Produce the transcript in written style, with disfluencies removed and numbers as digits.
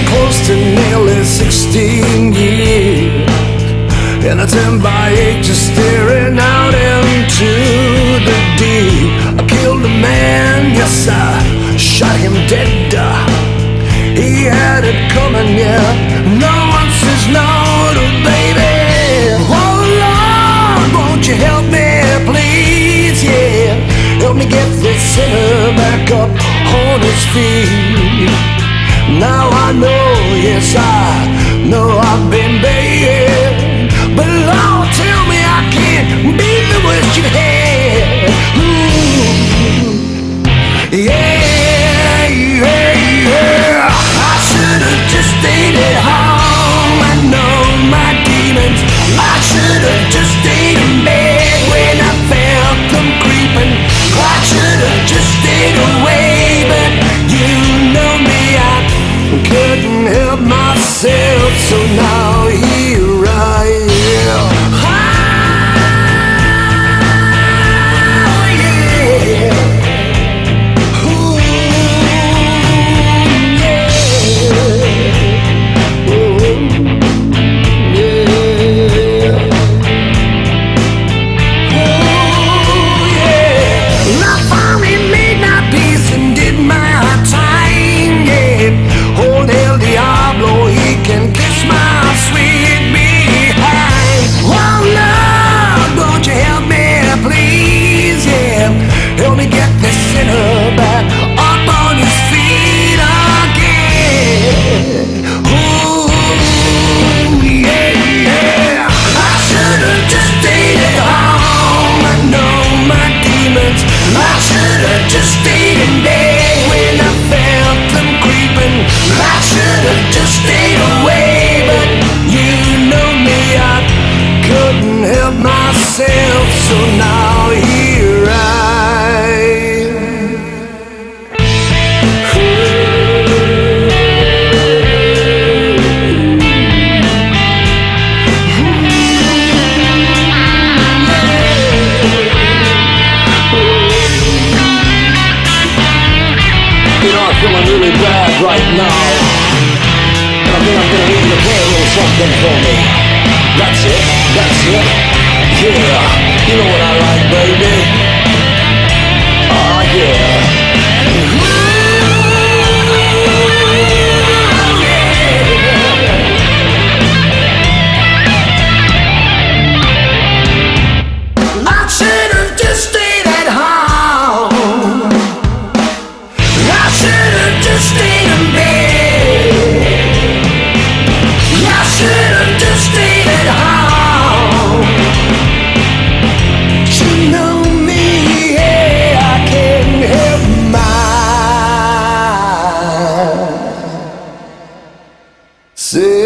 getting close to nearly 16 years, and a 10x8 just staring out into the deep. I killed a man, yes I shot him dead. He had it coming, yeah. No one says no to baby. Oh Lord, won't you help me, please, yeah. Help me get this sinner back up on his feet. Now I know, yes I know I've been bad, but Lord, tell me I can't be the worst you've had. Yeah, yeah, yeah. I should've just stayed at home. I know my demons. I should've just stayed in bed when I felt them creeping. I should've just stayed away, but you know me, I couldn't help myself. So now here I am. So now here I am. You know, I'm feeling really bad right now, and I think I'm gonna need you to play a little something for me. That's it, that's it. Yeah, you know what I like, baby. Oh yeah. I should've just stayed at home. I should've just stayed in bed. I should've just stayed at home. Say